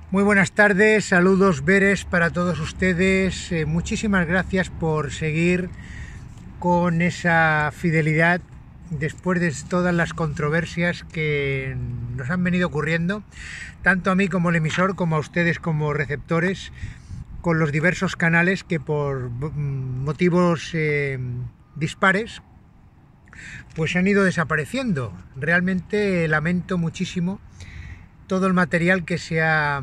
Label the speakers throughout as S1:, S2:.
S1: Muy buenas tardes, saludos veres para todos ustedes. Muchísimas gracias por seguir con esa fidelidad después de todas las controversias que nos han venido ocurriendo, tanto a mí como el emisor, como a ustedes como receptores, con los diversos canales que por motivos dispares pues han ido desapareciendo. Realmente lamento muchísimo todo el material que se ha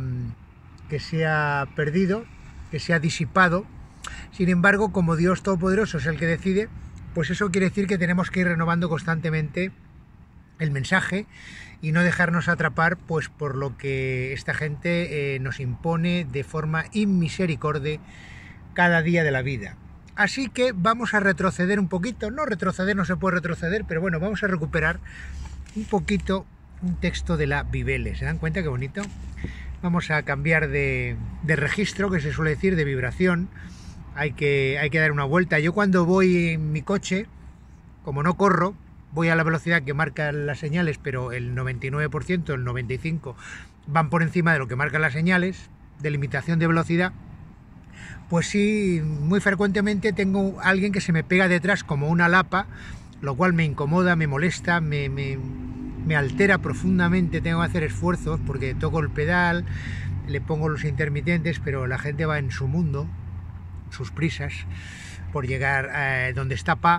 S1: perdido, que se ha disipado. Sin embargo, como Dios Todopoderoso es el que decide, pues eso quiere decir que tenemos que ir renovando constantemente el mensaje y no dejarnos atrapar pues por lo que esta gente nos impone de forma inmisericordia cada día de la vida. Así que vamos a retroceder un poquito, no retroceder, no se puede retroceder, pero bueno, vamos a recuperar un poquito un texto de la Bibele. ¿Se dan cuenta qué bonito? Vamos a cambiar de registro, que se suele decir, de vibración. Hay que dar una vuelta. Yo cuando voy en mi coche, como no corro, voy a la velocidad que marcan las señales, pero el 99%, el 95% van por encima de lo que marcan las señales de limitación de velocidad. Pues sí, muy frecuentemente tengo alguien que se me pega detrás como una lapa, lo cual me incomoda, me molesta, me altera profundamente. Tengo que hacer esfuerzos porque toco el pedal, le pongo los intermitentes, pero la gente va en su mundo, sus prisas, por llegar a donde está Pa.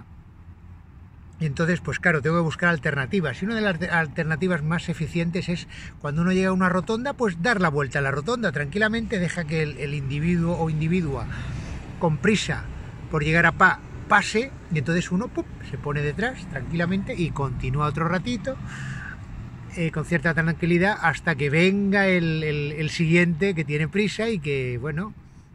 S1: Y entonces, pues claro, tengo que buscar alternativas. Y una de las alternativas más eficientes es, cuando uno llega a una rotonda, pues dar la vuelta a la rotonda tranquilamente, deja que el individuo o individua con prisa por llegar a Pa pase, y entonces uno se pone detrás tranquilamente y continúa otro ratito con cierta tranquilidad hasta que venga el siguiente que tiene prisa y que, bueno,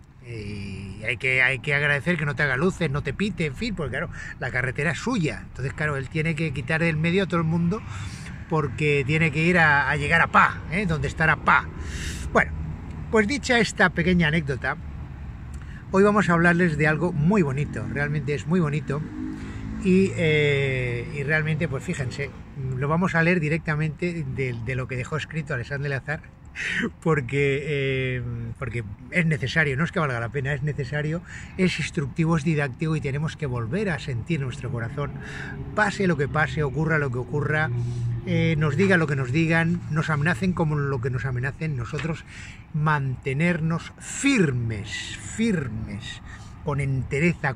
S1: hay que agradecer que no te haga luces, no te pite, en fin, porque claro, la carretera es suya. Entonces, claro, él tiene que quitar del medio a todo el mundo porque tiene que ir a llegar a Pa, donde estará Pa. Bueno, pues dicha esta pequeña anécdota, hoy vamos a hablarles de algo muy bonito, realmente es muy bonito. Y realmente, pues fíjense, lo vamos a leer directamente de lo que dejó escrito Alexandre Eleazar, porque es necesario, no es que valga la pena, es necesario, es instructivo, es didáctico y tenemos que volver a sentir nuestro corazón, pase lo que pase, ocurra lo que ocurra, nos digan lo que nos digan, nos amenacen como lo que nos amenacen, nosotros mantenernos firmes, con entereza,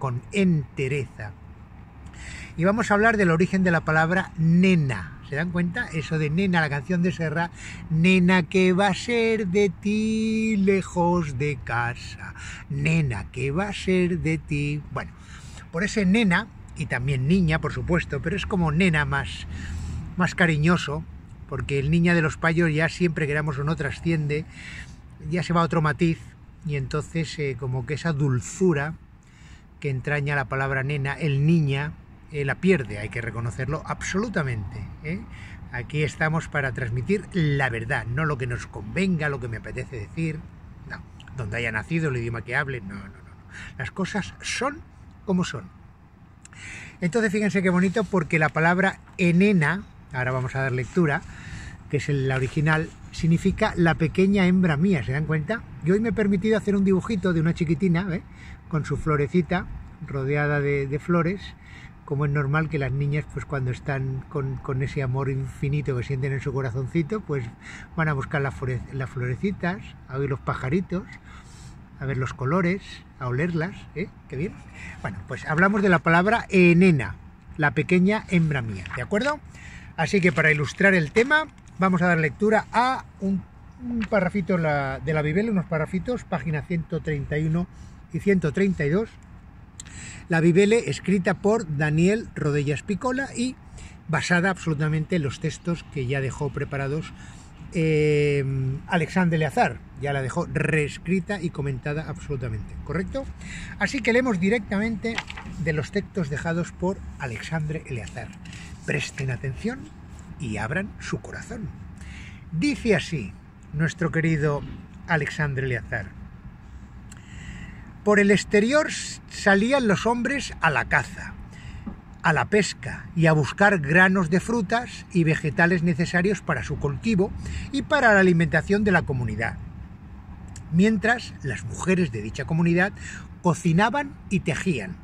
S1: Y vamos a hablar del origen de la palabra nena. ¿Se dan cuenta? Eso de nena, la canción de Serrat. Nena, ¿qué va a ser de ti lejos de casa? Nena, ¿qué va a ser de ti? Bueno, por ese nena, y también niña, por supuesto, pero es como nena más cariñoso, porque el niña de los payos ya siempre, queramos o no, trasciende, ya se va a otro matiz, y entonces como que esa dulzura que entraña la palabra nena, el niña, la pierde, hay que reconocerlo absolutamente. Aquí estamos para transmitir la verdad, no lo que nos convenga, lo que me apetece decir, no, donde haya nacido, el idioma que hable, no. Las cosas son como son. Entonces fíjense qué bonito, porque la palabra enena, ahora vamos a dar lectura, que es la original, significa la pequeña hembra mía. ¿Se dan cuenta? Yo hoy me he permitido hacer un dibujito de una chiquitina, con su florecita rodeada de flores, como es normal que las niñas, pues cuando están con ese amor infinito que sienten en su corazoncito, pues van a buscar las florecitas, a oír los pajaritos, a ver los colores, a olerlas, qué bien. Bueno, pues hablamos de la palabra nena, la pequeña hembra mía, ¿de acuerdo? Así que para ilustrar el tema, vamos a dar lectura a un parrafito de la Bibele, unos parrafitos, páginas 131 y 132, la Bibele escrita por Daniel Rodellas Picola y basada absolutamente en los textos que ya dejó preparados Alexandre Eleazar, ya la dejó reescrita y comentada absolutamente, ¿correcto? Así que leemos directamente de los textos dejados por Alexandre Eleazar. Presten atención y abran su corazón. Dice así nuestro querido Alexandre Eleazar: por el exterior salían los hombres a la caza, a la pesca y a buscar granos de frutas y vegetales necesarios para su cultivo y para la alimentación de la comunidad. mientras las mujeres de dicha comunidad cocinaban y tejían.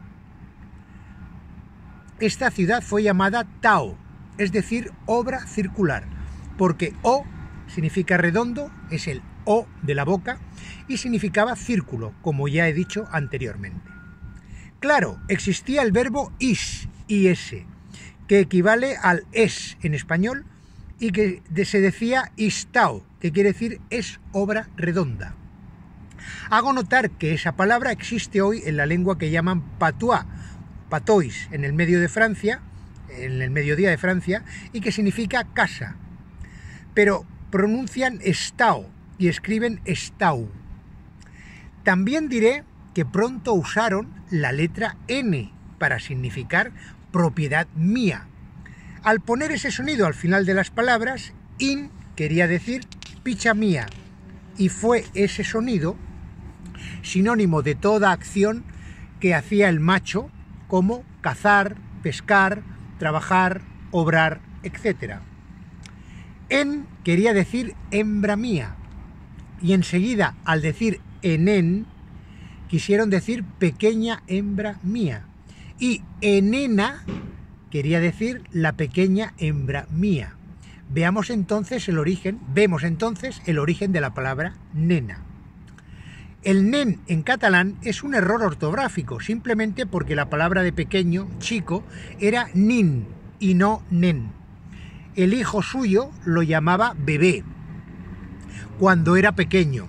S1: Esta ciudad fue llamada Tao, es decir, obra circular, porque O significa redondo, es el O de la boca, y significaba círculo, como ya he dicho anteriormente. Claro, existía el verbo is, que equivale al es en español, y que se decía istao, que quiere decir es obra redonda. Hago notar que esa palabra existe hoy en la lengua que llaman patois, patois, en el medio de Francia, en el mediodía de Francia, y que significa casa. Pero pronuncian estao y escriben estau. También diré que pronto usaron la letra N para significar propiedad mía. Al poner ese sonido al final de las palabras, in quería decir picha mía, y fue ese sonido sinónimo de toda acción que hacía el macho, como cazar, pescar, trabajar, obrar, etc. En quería decir hembra mía, y enseguida al decir enen quisieron decir pequeña hembra mía, y enena quería decir la pequeña hembra mía. Vemos entonces el origen de la palabra nena. El nen en catalán es un error ortográfico, simplemente porque la palabra de pequeño, chico, era nin y no nen. El hijo suyo lo llamaba bebé cuando era pequeño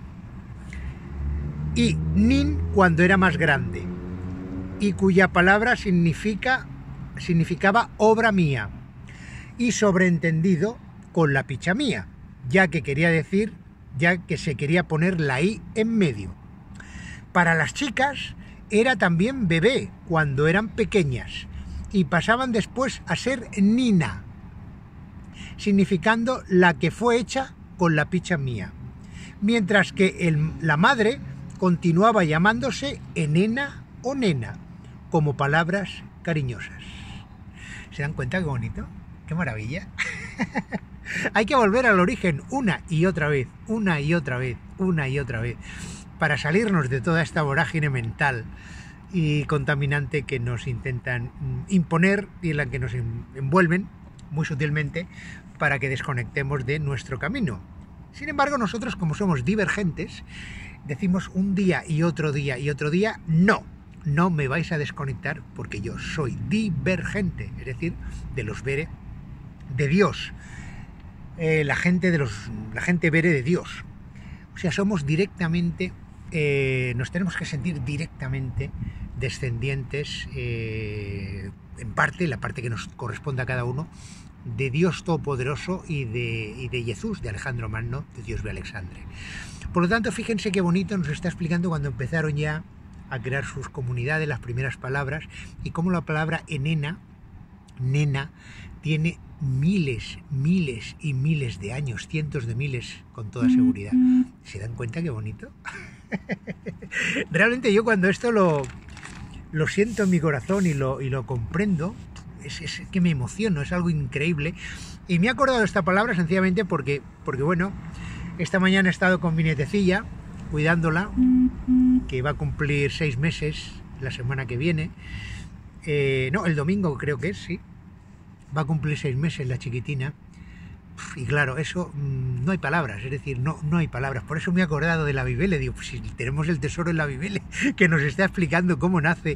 S1: y nin cuando era más grande, y cuya palabra significaba obra mía, y sobreentendido con la picha mía, ya que se quería poner la i en medio. Para las chicas era también bebé cuando eran pequeñas y pasaban después a ser nina, significando la que fue hecha con la picha mía, mientras que la madre continuaba llamándose enena o nena, como palabras cariñosas. ¿Se dan cuenta qué bonito? ¡Qué maravilla! Hay que volver al origen una y otra vez, una y otra vez, una y otra vez, para salirnos de toda esta vorágine mental y contaminante que nos intentan imponer y en la que nos envuelven muy sutilmente para que desconectemos de nuestro camino. Sin embargo, nosotros, como somos divergentes, decimos un día y otro día y otro día, no me vais a desconectar porque yo soy divergente, es decir, de los vere de Dios, la gente vere de Dios. O sea, somos directamente, nos tenemos que sentir directamente descendientes, en parte, la parte que nos corresponde a cada uno, de Dios Todopoderoso y de Jesús, de Alejandro Magno, de Dios de Alexandre. Por lo tanto, fíjense qué bonito nos está explicando cuando empezaron ya a crear sus comunidades, las primeras palabras, y cómo la palabra enena, nena, tiene miles y miles de años, cientos de miles con toda seguridad. ¿Se dan cuenta qué bonito? Realmente yo cuando esto lo siento en mi corazón y lo comprendo, es que me emociono, es algo increíble. Y me he acordado de esta palabra sencillamente porque bueno, esta mañana he estado con mi nietecilla, cuidándola, que va a cumplir 6 meses la semana que viene. No, el domingo creo que es, sí. Va a cumplir 6 meses la chiquitina. Y claro, eso no hay palabras, es decir, no hay palabras. Por eso me he acordado de la Biblia. Digo, pues si tenemos el tesoro en la Biblia, que nos está explicando cómo nace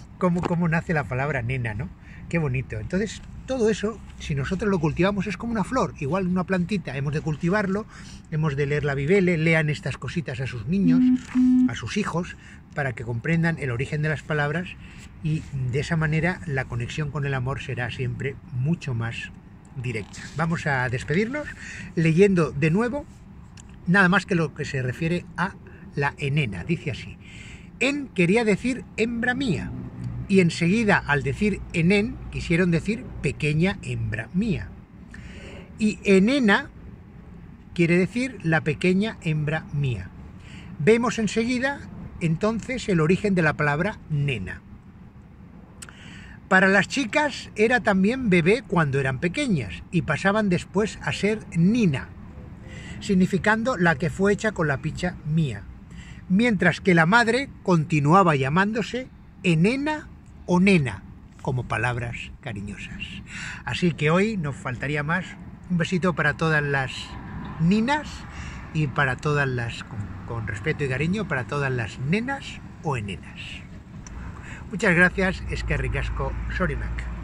S1: la palabra nena, ¿no? Qué bonito. Entonces, todo eso, si nosotros lo cultivamos, es como una flor, igual una plantita. Hemos de cultivarlo, hemos de leer la Biblia, lean estas cositas a sus niños, a sus hijos, para que comprendan el origen de las palabras, y de esa manera la conexión con el amor será siempre mucho más directa. Vamos a despedirnos leyendo de nuevo nada más que lo que se refiere a la enena. Dice así: en quería decir hembra mía, y enseguida al decir enen quisieron decir pequeña hembra mía, y enena quiere decir la pequeña hembra mía. Vemos enseguida entonces el origen de la palabra nena. Para las chicas era también bebé cuando eran pequeñas y pasaban después a ser nina, significando la que fue hecha con la picha mía. mientras que la madre continuaba llamándose enena o nena, como palabras cariñosas. Así que hoy nos faltaría más. Un besito para todas las ninas y para todas las, con respeto y cariño, para todas las nenas o enenas. Muchas gracias, eskerrik asko, sorimak.